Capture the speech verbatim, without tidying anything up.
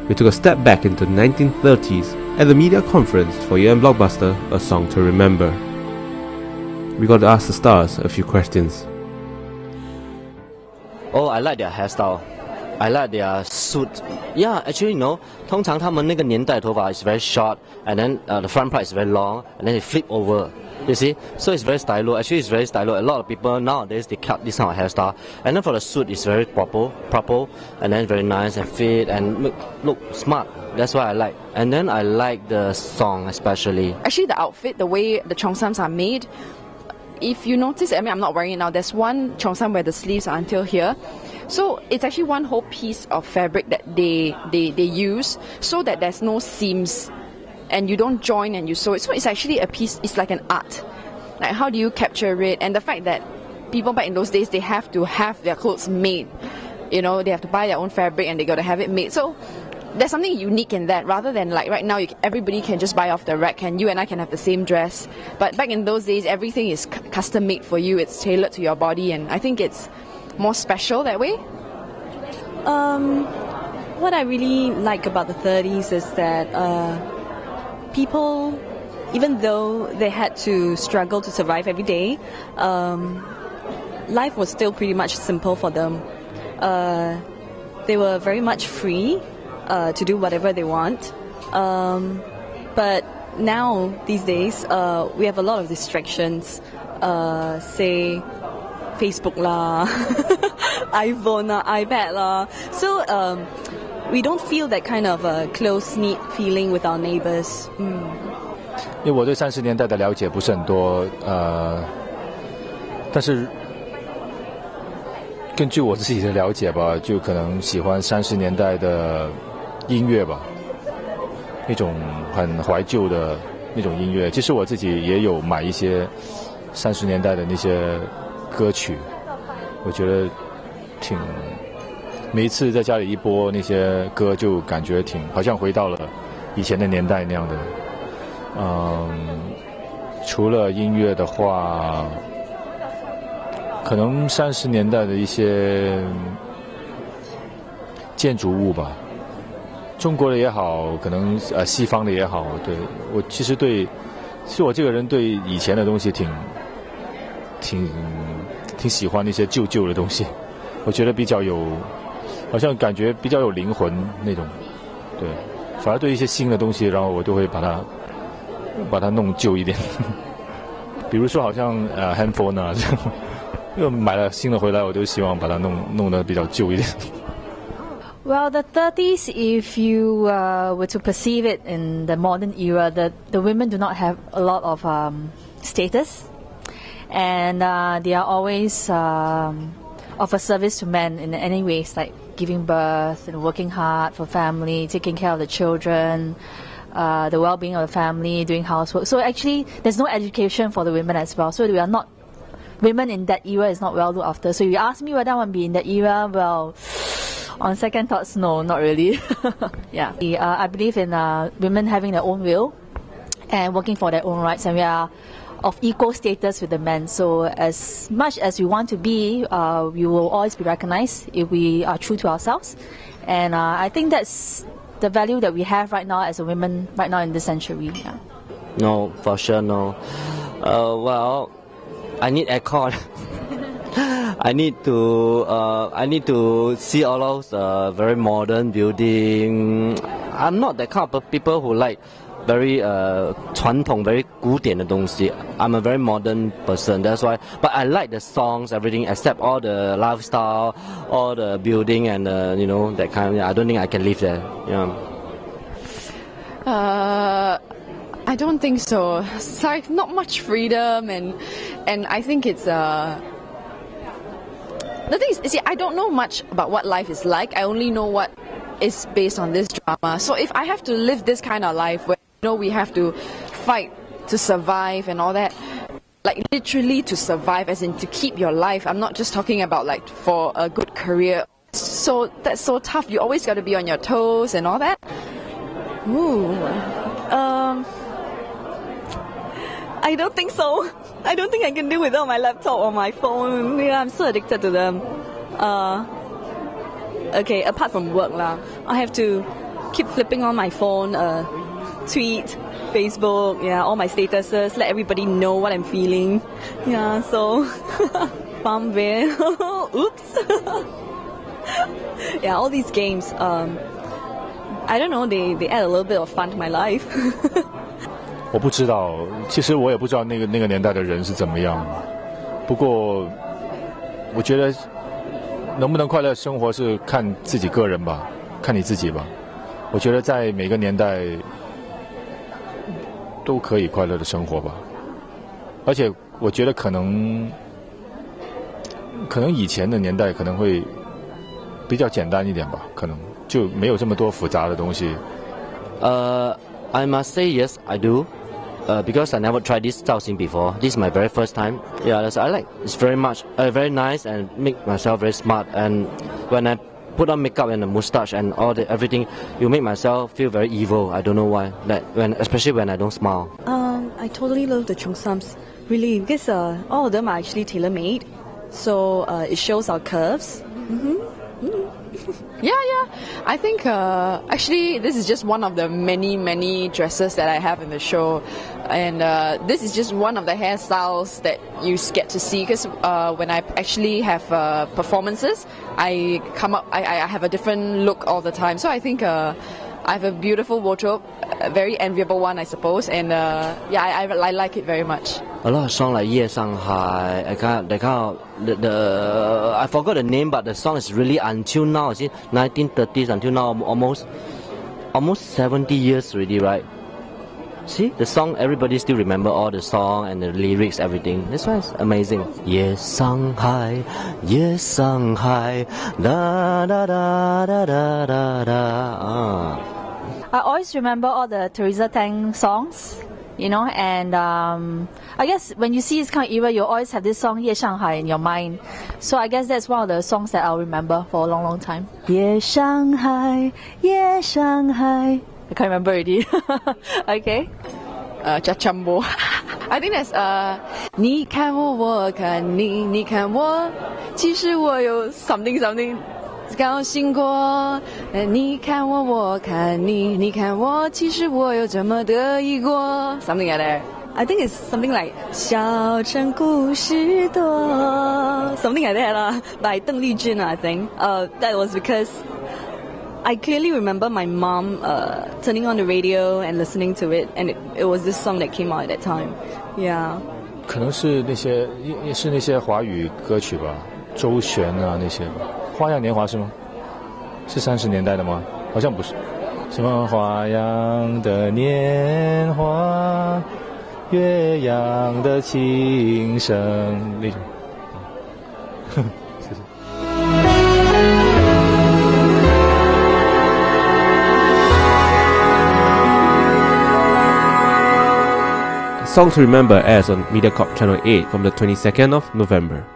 we took a step back into the nineteen thirties at the media conference for year-end blockbuster A Song to Remember. We got to ask the stars a few questions. Oh, I like their hairstyle. I like their suit. Yeah, actually, no. 通常他们那个年代头发 is very short, and then uh, the front part is very long, and then they flip over. You see? So it's very stylo. Actually, it's very stylo. A lot of people nowadays, they cut this kind of hairstyle. And then for the suit, it's very proper, proper, and then very nice and fit and look, look smart. That's what I like. And then I like the song especially. Actually, the outfit, the way the cheongsams are made, if you notice, I mean, I'm not wearing it now. There's one cheongsam where the sleeves are until here. So it's actually one whole piece of fabric that they, they, they use so that there's no seams and you don't join and you sew it. So it's actually a piece, it's like an art. Like how do you capture it? And the fact that people back in those days, they have to have their clothes made. You know, they have to buy their own fabric and they got to have it made. So there's something unique in that, rather than like right now, you, everybody can just buy off the rack and you and I can have the same dress. But back in those days, everything is custom made for you. It's tailored to your body, and I think it's more special that way. Um, what I really like about the thirties is that uh, people, even though they had to struggle to survive every day, um, life was still pretty much simple for them. Uh, they were very much free uh, to do whatever they want. Um, but now, these days, uh, we have a lot of distractions. Uh, say, Facebook lah, iPhone lah, iPad lah. So um, we don't feel that kind of a close-knit feeling with our neighbors. Mm. 因为我对三十年代的了解不是很多，呃，但是根据我自己的了解吧，就可能喜欢三十年代的音乐吧，那种很怀旧的那种音乐。其实我自己也有买一些三十年代的那些歌曲，我觉得挺，每一次在家里一播那些歌，就感觉挺好像回到了以前的年代那样的。嗯，除了音乐的话，可能三十年代的一些建筑物吧，中国的也好，可能呃西方的也好，对我其实对，其实我这个人对以前的东西挺挺挺喜欢那些旧旧的东西，我觉得比较有，好像感觉比较有灵魂那种，对，反而对一些新的东西，然后我都会把它。把它弄旧一点，比如说好像呃 handphone 啊，这样，又买了新的回来，我都希望把它弄弄得比较旧一点。 Well, the thirties, if you uh, were to perceive it in the modern era, the the women do not have a lot of um, status, and uh, they are always um, of a service to men in any ways, like giving birth and working hard for family, taking care of the children. Uh, the well-being of the family, doing housework. So actually, there's no education for the women as well. So we are not, women in that era is not well looked after. So if you ask me whether I want to be in that era, well, on second thoughts, no, not really. Yeah, uh, I believe in uh, women having their own will and working for their own rights, and we are of equal status with the men. So as much as we want to be, uh, we will always be recognized if we are true to ourselves. And uh, I think that's the value that we have right now as a women right now in this century. Yeah. No, for sure no. Uh, well, I need aircon. I need to uh, I need to see all those uh, very modern building. I'm not that kind of people who like very uh 传统 very 古典的东西. I'm a very modern person, that's why. But I like the songs, everything, except all the lifestyle, all the building and uh, you know that kind of. I don't think I can live there. Yeah. Uh, I don't think so. It's like not much freedom, and and I think it's uh. The thing is, see, I don't know much about what life is like. I only know what is based on this drama. So if I have to live this kind of life where you know we have to fight to survive and all that, like literally to survive, as in to keep your life. I'm not just talking about like for a good career. So that's so tough. You always got to be on your toes and all that. Ooh, um, I don't think so. I don't think I can do without my laptop or my phone. Yeah, I'm so addicted to them. Uh, okay, apart from work lah, I have to keep flipping on my phone, uh, tweet, Facebook, yeah, all my statuses, let everybody know what I'm feeling. Yeah, so Farm Bear, oops. Yeah, all these games, um, I don't know, they, they add a little bit of fun to my life. 我不知道，其实我也不知道那个那个年代的人是怎么样。不过，我觉得能不能快乐生活是看自己个人吧，看你自己吧。我觉得在每个年代都可以快乐的生活吧。而且我觉得可能，可能以前的年代可能会比较简单一点吧，可能就没有这么多复杂的东西。 Uh, I must say yes, I do. Uh, because I never tried this 造型 before. This is my very first time. Yeah, that's I like. It's very much, uh, very nice and make myself very smart. And when I put on makeup and a mustache and all the everything, you make myself feel very evil. I don't know why. That when, especially when I don't smile. Um, I totally love the cheongsams, really, because uh, all of them are actually tailor-made. So uh, it shows our curves. Mm-hmm. Mm-hmm. Yeah, yeah. I think uh, actually this is just one of the many, many dresses that I have in the show. And uh, this is just one of the hairstyles that you get to see, because uh, when I actually have uh, performances, I come up, I, I have a different look all the time. So I think uh, I have a beautiful wardrobe, a very enviable one, I suppose. And uh, yeah, I, I, I like it very much. A lot of songs like "Ye Shanghai," I can't, they kind of, the, the I forgot the name, but the song is really until now. See, nineteen thirties until now, almost, almost seventy years already, right? See, the song, everybody still remember all the song and the lyrics, everything. That's why it's amazing. Ye Shanghai, Ye Shanghai, da da da da da da da. Ah. I always remember all the Teresa Tang songs, you know, and um, I guess when you see this kind of era, you always have this song Ye Shanghai in your mind. So I guess that's one of the songs that I'll remember for a long, long time. Ye Shanghai, Ye Shanghai. I can't remember already. Okay. Uh, Chachambo. I think that's uh, 你看我，我看你，你看我，其实我有 something something 高兴过。你看我，我看你，你看我，其实我有这么得意过。Something like that. I think it's something like 小城故事多 something like that uh, by Deng Lijun, I think. Uh, that was because I clearly remember my mom uh, turning on the radio and listening to it, and it, it was this song that came out at that time. Yeah. 可能是那些也是那些华语歌曲吧，周璇啊那些吧。花样年华是吗？是三十年代的吗？好像不是。什么花样的年华，月样的琴声那种。谢谢。 Song to Remember airs on MediaCorp Channel eight from the twenty-second of November.